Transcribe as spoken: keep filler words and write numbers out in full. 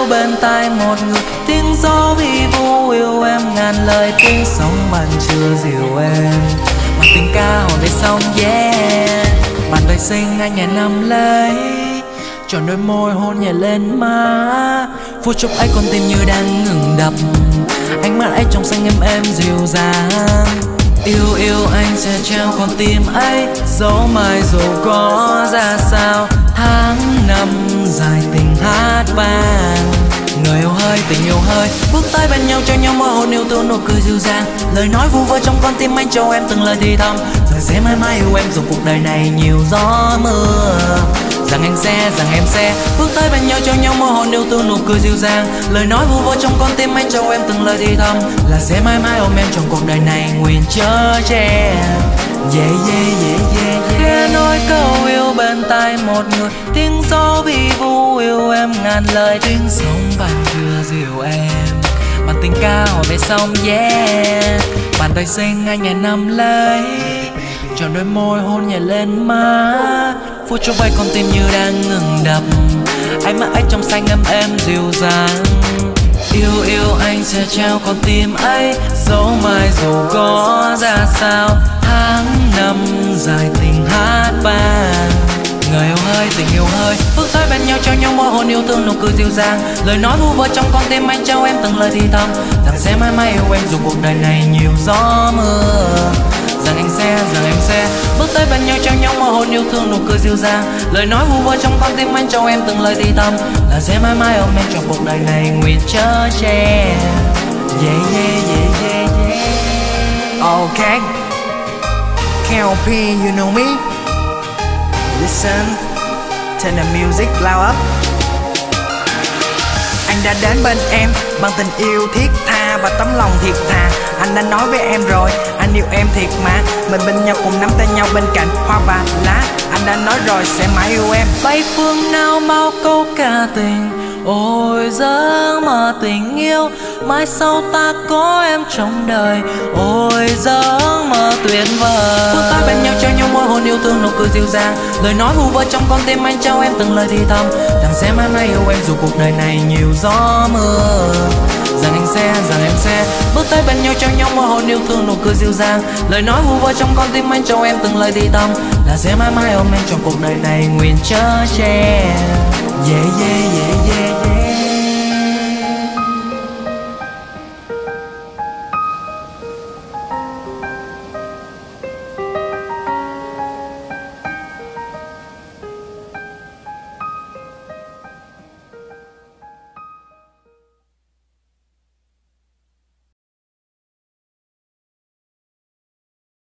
yêu bên tai một người, tiếng gió vi vu yêu em ngàn lời, tiếng sóng màn chưa dịu em mà tình ca hồn về sông yeah. Bàn tay xinh anh nhẹ nắm lấy, tròn đôi môi hôn nhẹ lên má, phút chốc ấy con tim như đang ngừng đập, ánh mắt ấy trong xanh em em dịu dàng. Yêu yêu anh sẽ treo con tim ấy, dẫu mai dù có ra sao. Tháng năm dài tình hát vang, người yêu hơi tình yêu hơi, bước tới bên nhau cho nhau mơ hôn yêu thương nụ cười dịu dàng. Lời nói vu vơ trong con tim anh cho em từng lời thì thầm, rằng sẽ mãi mãi yêu em dù cuộc đời này nhiều gió mưa. Rằng anh sẽ, rằng em sẽ bước tới bên nhau cho nhau mơ hôn yêu thương nụ cười dịu dàng. Lời nói vu vơ trong con tim anh cho em từng lời thì thầm, là sẽ mãi mãi ôm em trong cuộc đời này nguyện chở che. Yeah yeah yeah yeah yeah. Khẽ nói câu yêu bên tai một người, tiếng gió vi vu yêu em ngàn lời, tiếng sóng vàng chưa dịu em bàn tình ca hỏi về sông yeah. Bàn tay xinh anh nhẹ nắm lấy, tròn đôi môi hôn nhẹ lên má, phút chốc bay con tim như đang ngừng đập, ánh mắt ấy trong xanh em em dịu dàng. Yêu yêu anh sẽ treo con tim ấy, dẫu mai dù có ra sao. Tháng năm dài tình hát vang, người yêu hơi tình yêu hơi, bước tới bên nhau cho nhau mơ hôn yêu thương nụ cười dịu dàng. Lời nói vu vơ trong con tim anh cho em từng lời thì thầm, rằng sẽ mãi mãi yêu em dù cuộc đời này nhiều gió mưa. Rằng anh sẽ, rằng em sẽ bước tới bên nhau cho nhau mơ hôn yêu thương nụ cười dịu dàng. Lời nói vu vơ trong con tim anh cho em từng lời thì thầm, là sẽ mãi mãi ôm em trong cuộc đời này nguyện chở che. Yeah yeah yeah yeah yeah. Okay, K O P you know me. Listen to the music loud up. Anh đã đến bên em bằng tình yêu thiết tha và tấm lòng thiệt thà. Anh đã nói với em rồi, anh yêu em thiệt mà. Mình bên nhau cùng nắm tay nhau bên cạnh hoa và lá. Anh đã nói rồi sẽ mãi yêu em. Bay phương nào mau câu ca tình, ôi giấc mơ tình yêu, mai sau ta có em trong đời. Ôi giấc mơ tuyệt vời, bước tới bên nhau cho nhau môi hôn yêu thương nụ cười dịu dàng. Lời nói vu vơ trong con tim anh cho em từng lời thì thầm, rằng sẽ mãi mãi yêu em dù cuộc đời này nhiều gió mưa. Rằng anh sẽ, rằng em sẽ bước tới bên nhau cho nhau môi hôn yêu thương nụ cười dịu dàng. Lời nói vu vơ trong con tim anh cho em từng lời thì thầm, là sẽ mãi mãi ôm em trong cuộc đời này nguyện chở che. Yeah yeah yeah yeah yeah.